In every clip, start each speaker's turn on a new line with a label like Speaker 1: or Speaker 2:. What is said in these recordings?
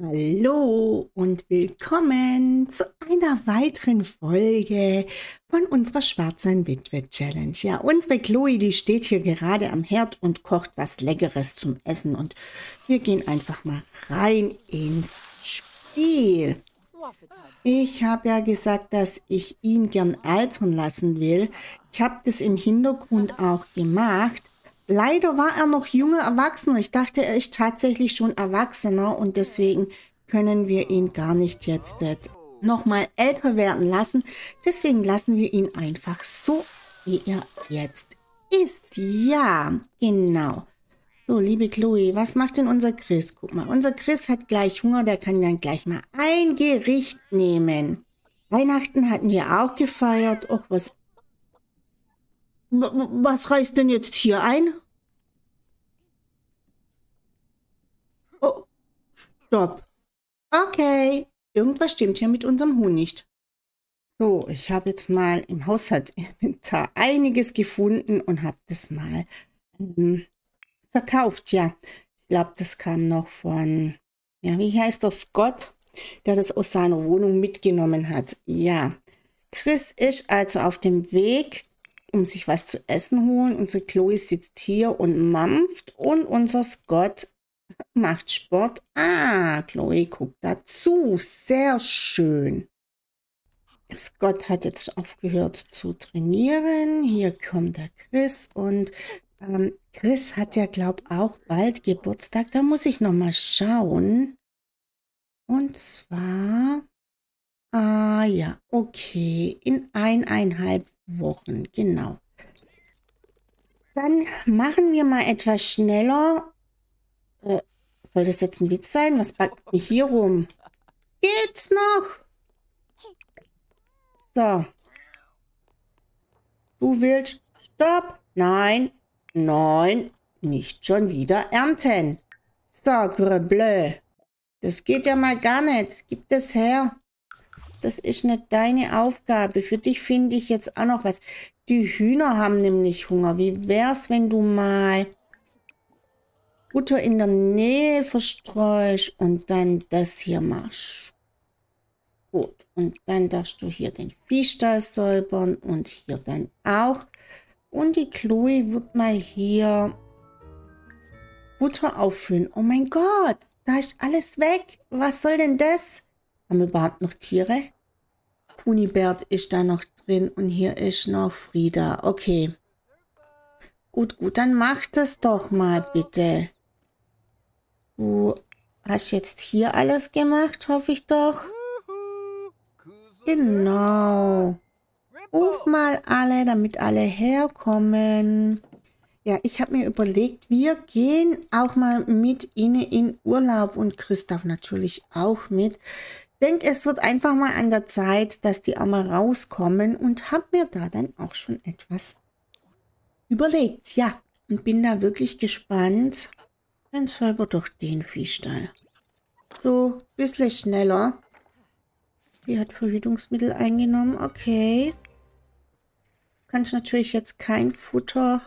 Speaker 1: Hallo und willkommen zu einer weiteren Folge von unserer Schwarzen Witwe Challenge. Ja, unsere Chloe, die steht hier gerade am Herd und kocht was Leckeres zum Essen. Und wir gehen einfach mal rein ins Spiel. Ich habe ja gesagt, dass ich ihn gern altern lassen will. Ich habe das im Hintergrund auch gemacht. Leider war er noch junger Erwachsener. Ich dachte, er ist tatsächlich schon Erwachsener und deswegen können wir ihn gar nicht jetzt nochmal älter werden lassen. Deswegen lassen wir ihn einfach so, wie er jetzt ist. Ja, genau. So, liebe Chloe, was macht denn unser Chris? Guck mal, unser Chris hat gleich Hunger, der kann dann gleich mal ein Gericht nehmen. Weihnachten hatten wir auch gefeiert. Och, was reißt denn jetzt hier ein? Oh, stopp. Okay, irgendwas stimmt hier mit unserem Huhn nicht. So, ich habe jetzt mal im Haushaltsinventar einiges gefunden und habe das mal verkauft. Ja, ich glaube, das kam noch von, ja, wie heißt der Scott, der das aus seiner Wohnung mitgenommen hat. Ja, Chris ist also auf dem Weg, um sich was zu essen holen. Unsere Chloe sitzt hier und mampft und unser Scott macht Sport. Ah, Chloe guckt dazu. Sehr schön. Scott hat jetzt aufgehört zu trainieren. Hier kommt der Chris und Chris hat ja, glaube ich, auch bald Geburtstag. Da muss ich noch mal schauen. Und zwar, ja, okay, in 1,5 Wochen, genau. Dann machen wir mal etwas schneller. Soll das jetzt ein Witz sein? Was backt mich hier rum? Geht's noch? So. Du willst... Stopp. Nein. Nein. Nicht schon wieder ernten. Sacre bleu. Das geht ja mal gar nicht. Gib das her. Das ist nicht deine Aufgabe. Für dich finde ich jetzt auch noch was. Die Hühner haben nämlich Hunger. Wie wär's, wenn du mal Futter in der Nähe verstreust und dann das hier machst? Gut, und dann darfst du hier den Viehstall säubern und hier dann auch. Und die Chloe wird mal hier Futter auffüllen. Oh mein Gott, da ist alles weg. Was soll denn das? Haben wir überhaupt noch Tiere? Kunibert ist da noch drin und hier ist noch Frieda. Okay. Gut, gut, dann mach das doch mal bitte. Du hast jetzt hier alles gemacht, hoffe ich doch. Genau. Ruf mal alle, damit alle herkommen. Ja, ich habe mir überlegt, wir gehen auch mal mit ihnen in Urlaub und Chris darf natürlich auch mit. Ich denke, es wird einfach mal an der Zeit, dass die auch mal rauskommen und habe mir da dann auch schon etwas überlegt. Ja, und bin da wirklich gespannt. Dann säuber doch den Viehstall. So, ein bisschen schneller. Die hat Verhütungsmittel eingenommen. Okay. Kannst natürlich jetzt kein Futter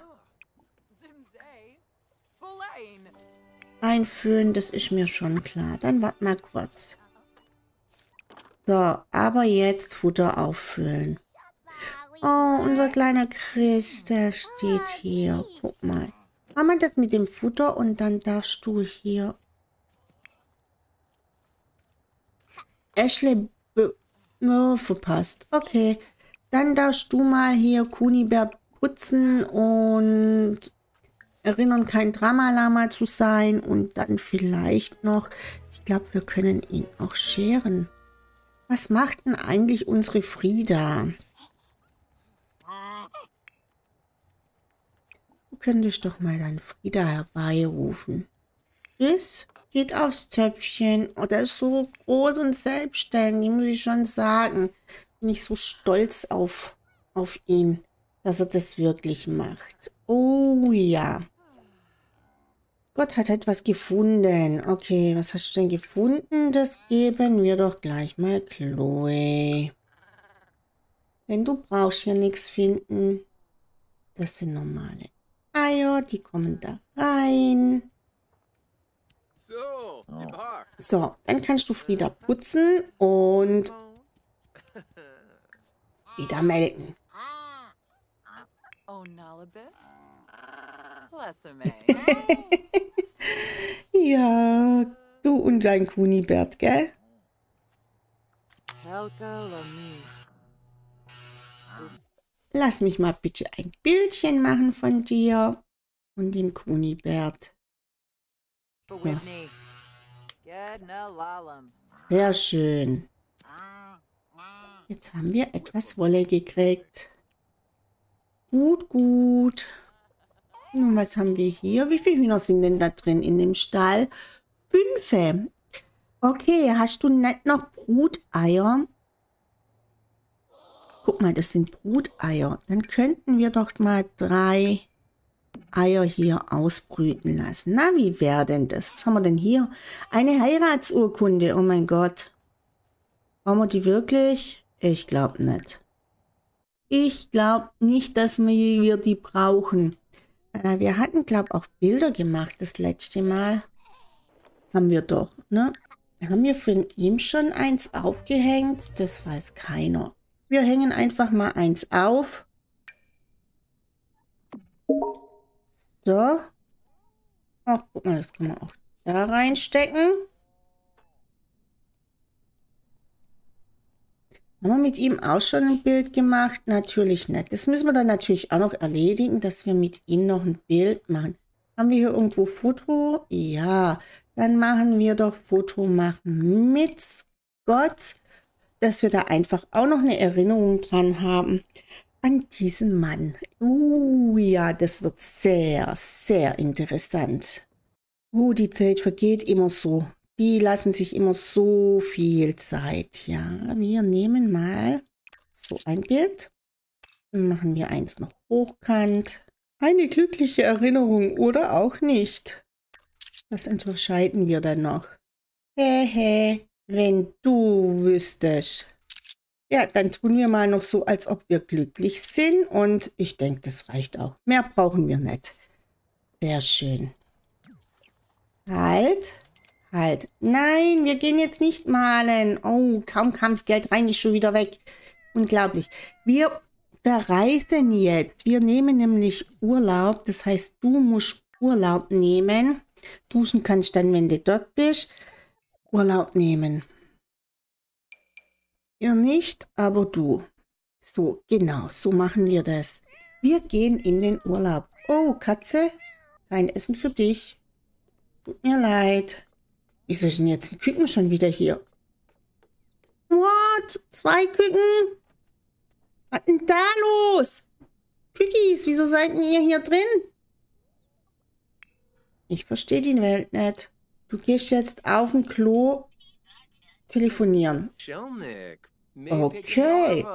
Speaker 1: einfüllen. Das ist mir schon klar. Dann warte mal kurz. So, aber jetzt Futter auffüllen. Oh, unser kleiner Chris, der steht hier. Guck mal. Machen wir das mit dem Futter und dann darfst du hier... Ashley... Oh, verpasst. Okay. Dann darfst du mal hier Kunibert putzen und erinnern, kein Dramalama zu sein. Und dann vielleicht noch... Ich glaube, wir können ihn auch scheren. Was macht denn eigentlich unsere Frieda? Du könntest doch mal deine Frieda herbeirufen. Das geht aufs Töpfchen. Oh, der ist so groß und selbstständig, muss ich schon sagen. Bin ich so stolz auf ihn, dass er das wirklich macht. Oh ja. Gott hat etwas gefunden. Okay, was hast du denn gefunden? Das geben wir doch gleich mal Chloe. Denn du brauchst hier nichts finden. Das sind normale Eier, die kommen da rein. So, dann kannst du Frieda putzen und wieder melken.
Speaker 2: Oh, Nalabith? Plessame.
Speaker 1: Ja, du und dein Kunibert, gell?
Speaker 2: Helka Lami.
Speaker 1: Lass mich mal bitte ein Bildchen machen von dir und dem Kunibert.
Speaker 2: Whitney. Gedna Lalam.
Speaker 1: Sehr schön. Jetzt haben wir etwas Wolle gekriegt. Gut, gut. Nun, was haben wir hier? Wie viele Hühner sind denn da drin in dem Stall? 5. Okay, hast du nicht noch Bruteier? Guck mal, das sind Bruteier. Dann könnten wir doch mal 3 Eier hier ausbrüten lassen. Na, wie wäre denn das? Was haben wir denn hier? Eine Heiratsurkunde. Oh mein Gott. Brauchen wir die wirklich? Ich glaube nicht. Ich glaube nicht, dass wir die brauchen. Wir hatten, glaube ich, auch Bilder gemacht das letzte Mal. Haben wir doch, ne? Haben wir von ihm schon eins aufgehängt? Das weiß keiner. Wir hängen einfach mal eins auf. So. Ach, guck mal, das können wir auch da reinstecken. Haben wir mit ihm auch schon ein Bild gemacht? Natürlich nicht. Das müssen wir dann natürlich auch noch erledigen, dass wir mit ihm noch ein Bild machen. Haben wir hier irgendwo Foto? Ja, dann machen wir doch Foto machen mit Scott, dass wir da einfach auch noch eine Erinnerung dran haben an diesen Mann. Ja, das wird sehr, sehr interessant. Die Zeit vergeht immer so. Die lassen sich immer so viel Zeit. Ja, wir nehmen mal so ein Bild. Dann machen wir eins noch hochkant. Eine glückliche Erinnerung oder auch nicht. Das unterscheiden wir dann noch. Wenn du wüsstest. Ja, dann tun wir mal noch so, als ob wir glücklich sind. Und ich denke, das reicht auch. Mehr brauchen wir nicht. Sehr schön. Halt. Nein, wir gehen jetzt nicht malen. Oh, kaum kam das Geld rein, ist schon wieder weg. Unglaublich. Wir verreisen jetzt. Wir nehmen nämlich Urlaub. Das heißt, du musst Urlaub nehmen. Duschen kannst dann, wenn du dort bist, Urlaub nehmen. Ihr nicht, aber du. So, genau, so machen wir das. Wir gehen in den Urlaub. Oh, Katze, kein Essen für dich. Tut mir leid. Wieso ist denn jetzt ein Küken schon wieder hier? What? 2 Küken? Was ist denn da los? Kükis, wieso seid ihr hier drin? Ich verstehe die Welt nicht. Du gehst jetzt auf dem Klo telefonieren. Okay.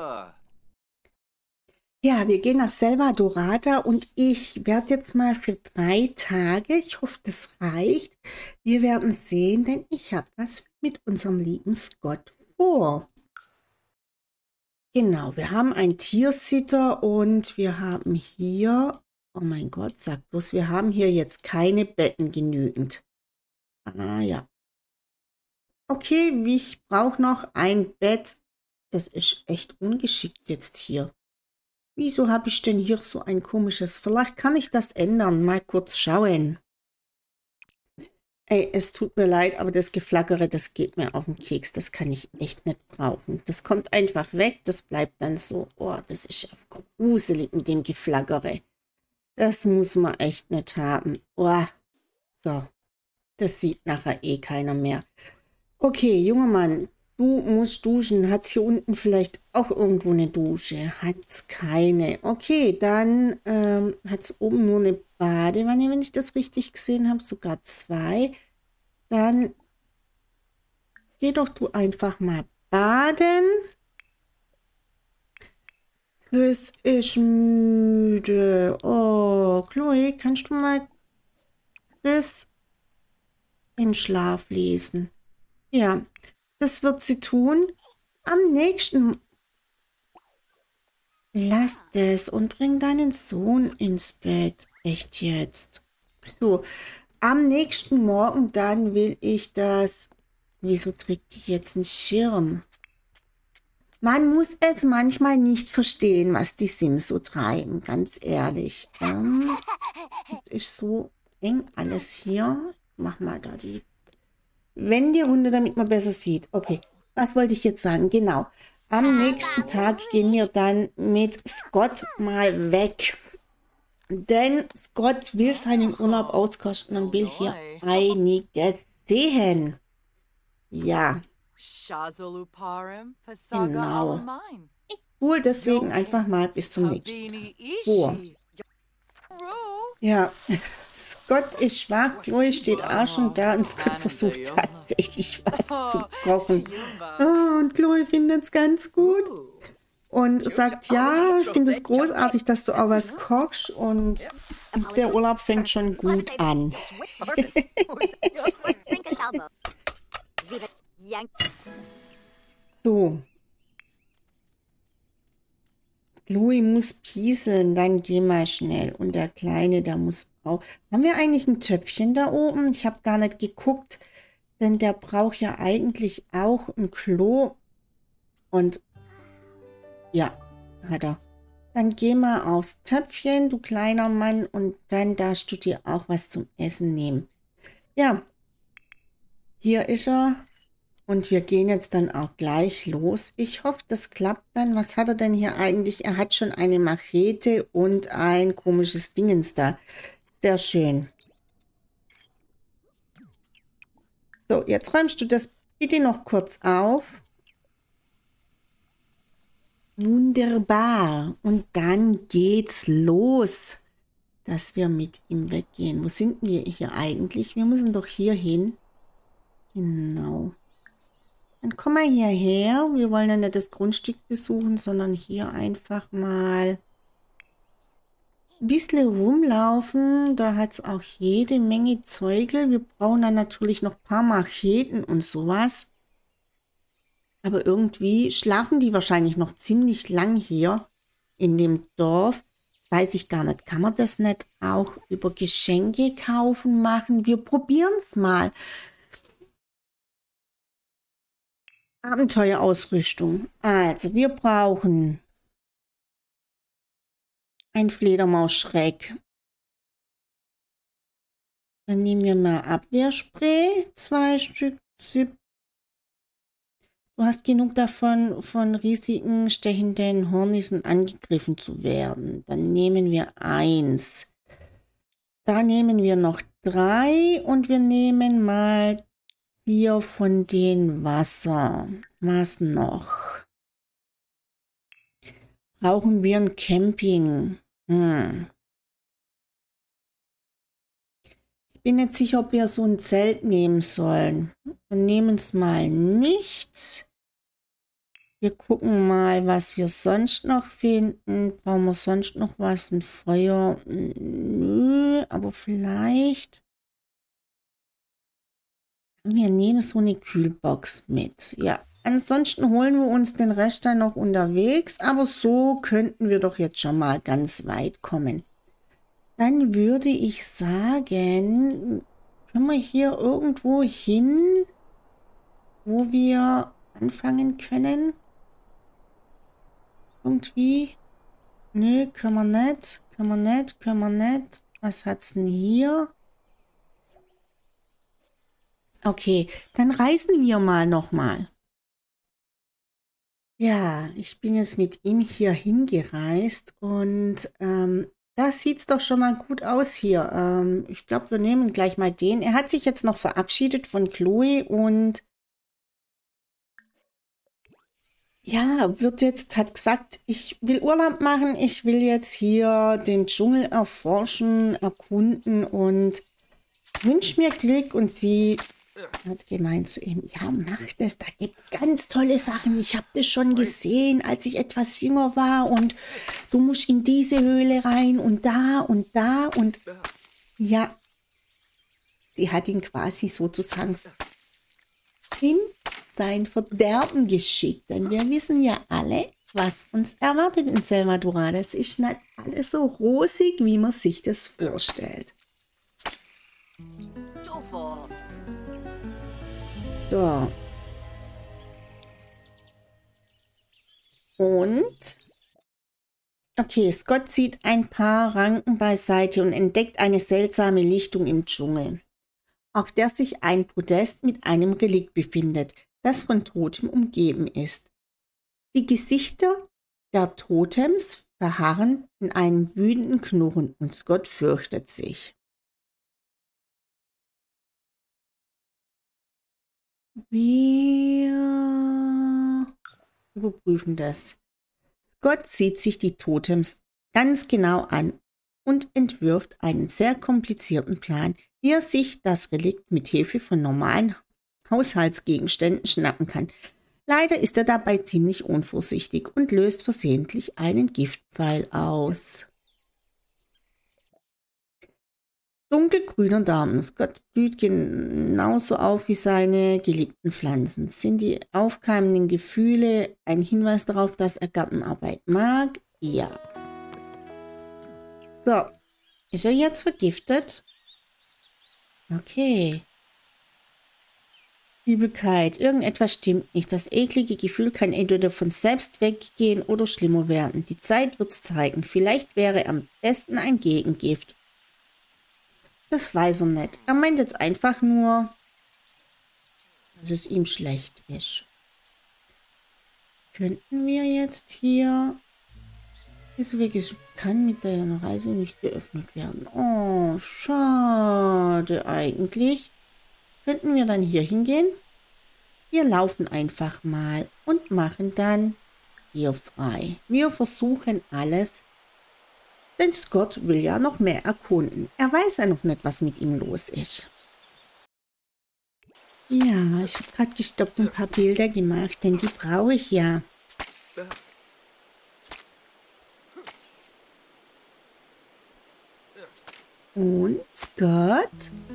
Speaker 1: Ja, wir gehen nach Selvadorada und ich werde jetzt mal für 3 Tage, ich hoffe, das reicht. Wir werden sehen, denn ich habe was mit unserem lieben Scott vor. Genau, wir haben einen Tiersitter und wir haben hier, oh mein Gott, sag bloß, wir haben hier jetzt keine Betten genügend. Ah ja. Okay, ich brauche noch ein Bett. Das ist echt ungeschickt jetzt hier. Wieso habe ich denn hier so ein komisches? Vielleicht kann ich das ändern. Mal kurz schauen. Ey, es tut mir leid, aber das Geflackere, das geht mir auf den Keks. Das kann ich echt nicht brauchen. Das kommt einfach weg. Das bleibt dann so. Oh, das ist gruselig mit dem Geflackere. Das muss man echt nicht haben. Oh, so. Das sieht nachher eh keiner mehr. Okay, junger Mann. Du musst duschen. Hat es hier unten vielleicht auch irgendwo eine Dusche? Hat es keine. Okay, dann hat es oben nur eine Badewanne, wenn ich das richtig gesehen habe. Sogar 2. Dann geh doch du einfach mal baden. Chris ist müde. Oh, Chloe, kannst du mal Chris in Schlaf lesen? Ja, das wird sie tun. Am nächsten... Lass das und bring deinen Sohn ins Bett. Echt jetzt. So, am nächsten Morgen dann will ich das... Wieso trägt die jetzt einen Schirm? Man muss es manchmal nicht verstehen, was die Sims so treiben, ganz ehrlich. Das ist so eng alles hier. Mach mal da die Wenderunde, damit man besser sieht. Okay, was wollte ich jetzt sagen? Genau. Am nächsten Tag gehen wir dann mit Scott mal weg. Denn Scott will seinen Urlaub auskosten und will hier einiges sehen. Ja, genau. Cool, deswegen einfach mal bis zum nächsten Tag vor. Ja, Scott ist schwach, Chloe steht auch schon da und Scott versucht tatsächlich was zu kochen. Oh, und Chloe findet es ganz gut und sagt, ja, ich finde es großartig, dass du auch was kochst und der Urlaub fängt schon gut an. So. Chloe muss pieseln, dann geh mal schnell. Und der Kleine, der muss auch... Haben wir eigentlich ein Töpfchen da oben? Ich habe gar nicht geguckt, denn der braucht ja eigentlich auch ein Klo. Und ja, hat er. Dann geh mal aufs Töpfchen, du kleiner Mann, und dann darfst du dir auch was zum Essen nehmen. Ja, hier ist er. Und wir gehen jetzt dann auch gleich los. Ich hoffe, das klappt dann. Was hat er denn hier eigentlich? Er hat schon eine Machete und ein komisches Dingens da. Sehr schön. So, jetzt räumst du das bitte noch kurz auf. Wunderbar. Und dann geht's los, dass wir mit ihm weggehen. Wo sind wir hier eigentlich? Wir müssen doch hier hin. Genau. Dann komm mal hierher. Wir wollen ja nicht das Grundstück besuchen, sondern hier einfach mal ein bisschen rumlaufen. Da hat es auch jede Menge Zeugel. Wir brauchen dann natürlich noch ein paar Macheten und sowas. Aber irgendwie schlafen die wahrscheinlich noch ziemlich lang hier in dem Dorf. Das weiß ich gar nicht. Kann man das nicht auch über Geschenke kaufen machen? Wir probieren es mal. Abenteuerausrüstung. Also, wir brauchen ein Fledermausschreck. Dann nehmen wir mal Abwehrspray. 2 Stück. Du hast genug davon, von riesigen, stechenden Hornissen angegriffen zu werden. Dann nehmen wir 1. Da nehmen wir noch 3 und wir nehmen mal 4 von den Wasser. Was noch? Brauchen wir ein Camping? Ich bin nicht sicher, ob wir so ein Zelt nehmen sollen. Wir nehmen es mal nicht. Wir gucken mal, was wir sonst noch finden. Brauchen wir sonst noch was? Ein Feuer? Nö, aber vielleicht... Wir nehmen so eine Kühlbox mit. Ja, ansonsten holen wir uns den Rest dann noch unterwegs. Aber so könnten wir doch jetzt schon mal ganz weit kommen. Dann würde ich sagen, können wir hier irgendwo hin, wo wir anfangen können? Irgendwie? Nö, können wir nicht. Können wir nicht, können wir nicht. Was hat's denn hier? Okay, dann reisen wir mal nochmal. Ja, ich bin jetzt mit ihm hier hingereist und da sieht es doch schon mal gut aus hier. Ich glaube, wir nehmen gleich mal den. Er hat sich jetzt noch verabschiedet von Chloe und ja, hat gesagt, ich will Urlaub machen, ich will jetzt hier den Dschungel erforschen, erkunden und wünsche mir Glück. Und sie hat gemeint zu ihm, ja, mach das, da gibt es ganz tolle Sachen. Ich habe das schon gesehen, als ich etwas jünger war und du musst in diese Höhle rein und da und da und ja, sie hat ihn quasi sozusagen in sein Verderben geschickt. Denn wir wissen ja alle, was uns erwartet in Selva Dorada. Es ist nicht alles so rosig, wie man sich das vorstellt. So. Und? Okay, Scott zieht ein paar Ranken beiseite und entdeckt eine seltsame Lichtung im Dschungel, auf der sich ein Podest mit einem Relikt befindet, das von Totem umgeben ist. Die Gesichter der Totems verharren in einem wütenden Knurren und Scott fürchtet sich. Wir überprüfen das. Scott sieht sich die Totems ganz genau an und entwirft einen sehr komplizierten Plan, wie er sich das Relikt mit Hilfe von normalen Haushaltsgegenständen schnappen kann. Leider ist er dabei ziemlich unvorsichtig und löst versehentlich einen Giftpfeil aus. Dunkelgrüner Darm. Scott blüht genauso auf wie seine geliebten Pflanzen. Sind die aufkeimenden Gefühle ein Hinweis darauf, dass er Gartenarbeit mag? Ja. So. Ist er jetzt vergiftet? Okay. Übelkeit. Irgendetwas stimmt nicht. Das eklige Gefühl kann entweder von selbst weggehen oder schlimmer werden. Die Zeit wird's zeigen. Vielleicht wäre am besten ein Gegengift. Das weiß er nicht. Er meint jetzt einfach nur, dass es ihm schlecht ist. Könnten wir jetzt hier... Dieser Weg kann mit der Reise nicht geöffnet werden. Oh, schade eigentlich. Könnten wir dann hier hingehen? Wir laufen einfach mal und machen dann hier frei. Wir versuchen alles, denn Scott will ja noch mehr erkunden. Er weiß ja noch nicht, was mit ihm los ist. Ja, ich habe gerade gestoppt und ein paar Bilder gemacht, denn die brauche ich ja. Und Scott?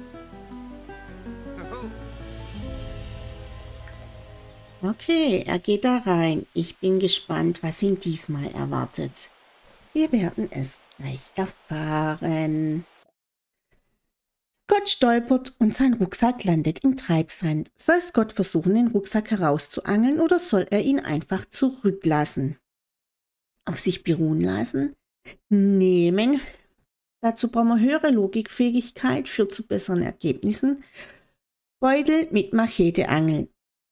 Speaker 1: Okay, er geht da rein. Ich bin gespannt, was ihn diesmal erwartet. Wir werden es gleich erfahren. Scott stolpert und sein Rucksack landet im Treibsand. Soll Scott versuchen, den Rucksack herauszuangeln oder soll er ihn einfach zurücklassen? Auf sich beruhen lassen? Nehmen. Dazu brauchen wir höhere Logikfähigkeit, führt zu besseren Ergebnissen. Beutel mit Machete angeln.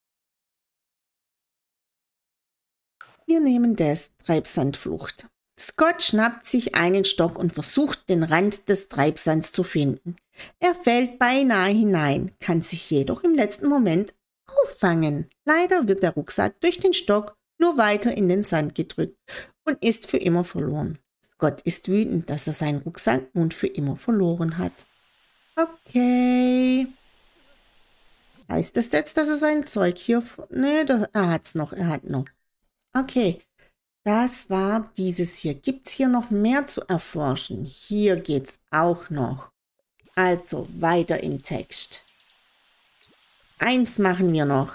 Speaker 1: Wir nehmen das, Treibsandflucht. Scott schnappt sich einen Stock und versucht, den Rand des Treibsands zu finden. Er fällt beinahe hinein, kann sich jedoch im letzten Moment auffangen. Leider wird der Rucksack durch den Stock nur weiter in den Sand gedrückt und ist für immer verloren. Scott ist wütend, dass er seinen Rucksack nun für immer verloren hat. Okay. Heißt das jetzt, dass er sein Zeug hier... Ne, er hat's noch, er hat noch. Okay, das war dieses hier. Gibt es hier noch mehr zu erforschen? Hier geht's auch noch. Also, weiter im Text. Eins machen wir noch.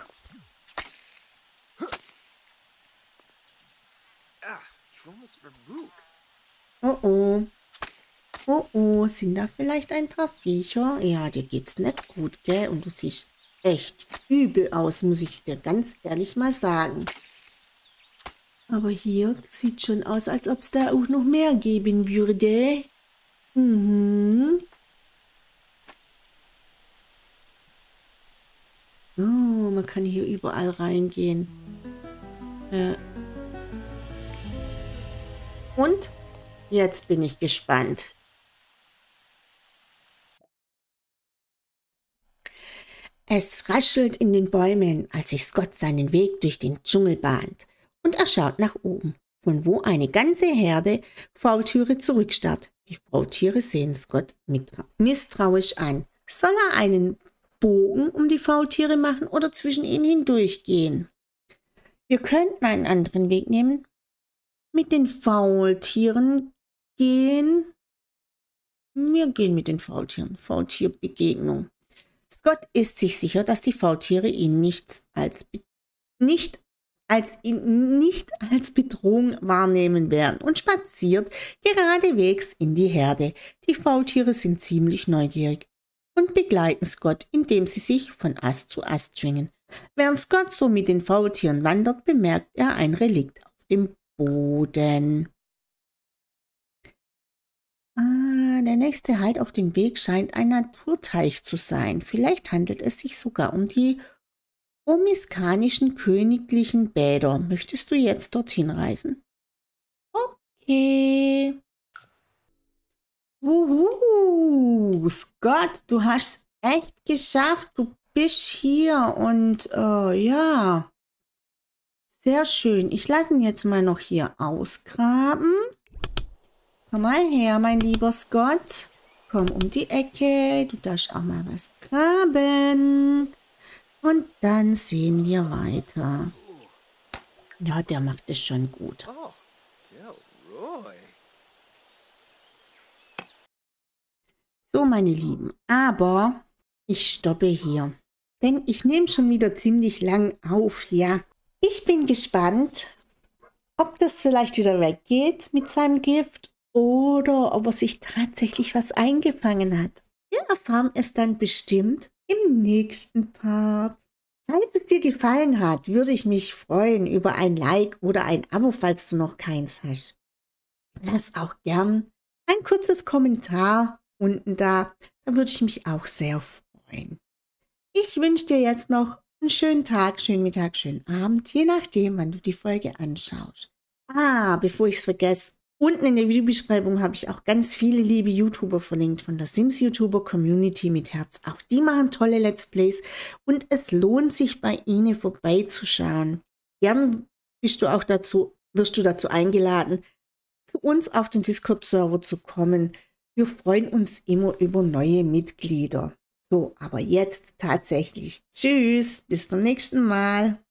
Speaker 1: Oh oh. Oh oh, sind da vielleicht ein paar Viecher? Ja, dir geht's nicht gut, gell? Und du siehst echt übel aus, muss ich dir ganz ehrlich mal sagen. Aber hier sieht schon aus, als ob es da auch noch mehr geben würde. Mhm. Oh, man kann hier überall reingehen. Und? Jetzt bin ich gespannt. Es raschelt in den Bäumen, als sich Scott seinen Weg durch den Dschungel bahnt. Und er schaut nach oben, von wo eine ganze Herde Faultiere zurückstarrt. Die Faultiere sehen Scott misstrauisch an. Soll er einen Bogen um die Faultiere machen oder zwischen ihnen hindurchgehen? Wir könnten einen anderen Weg nehmen. Mit den Faultieren gehen. Wir gehen mit den Faultieren. Faultierbegegnung. Scott ist sich sicher, dass die Faultiere ihn nicht als Bedrohung wahrnehmen werden und spaziert geradewegs in die Herde. Die Faultiere sind ziemlich neugierig und begleiten Scott, indem sie sich von Ast zu Ast schwingen. Während Scott so mit den Faultieren wandert, bemerkt er ein Relikt auf dem Boden. Der nächste Halt auf dem Weg scheint ein Naturteich zu sein. Vielleicht handelt es sich sogar um die omiskanischen königlichen Bäder. Möchtest du jetzt dorthin reisen? Okay. Scott, du hast es echt geschafft. Du bist hier und ja, sehr schön. Ich lasse ihn jetzt mal noch hier ausgraben. Komm mal her, mein lieber Scott. Komm um die Ecke. Du darfst auch mal was graben. Und dann sehen wir weiter. Ja, der macht es schon gut.
Speaker 3: Oh, Delroy.
Speaker 1: So, meine Lieben, aber ich stoppe hier. Denn ich nehme schon wieder ziemlich lang auf, ja. Ich bin gespannt, ob das vielleicht wieder weggeht mit seinem Gift oder ob er sich tatsächlich was eingefangen hat. Wir erfahren es dann bestimmt im nächsten Part. Falls es dir gefallen hat, würde ich mich freuen über ein Like oder ein Abo, falls du noch keins hast. Lass auch gern ein kurzes Kommentar unten da. Da würde ich mich auch sehr freuen. Ich wünsche dir jetzt noch einen schönen Tag, schönen Mittag, schönen Abend, je nachdem, wann du die Folge anschaust. Bevor ich es vergesse, unten in der Videobeschreibung habe ich auch ganz viele liebe YouTuber verlinkt von der Sims-YouTuber Community mit Herz. Auch die machen tolle Let's Plays und es lohnt sich, bei ihnen vorbeizuschauen. Gern wirst du dazu eingeladen, zu uns auf den Discord-Server zu kommen. Wir freuen uns immer über neue Mitglieder. So, aber jetzt tatsächlich. Tschüss, bis zum nächsten Mal.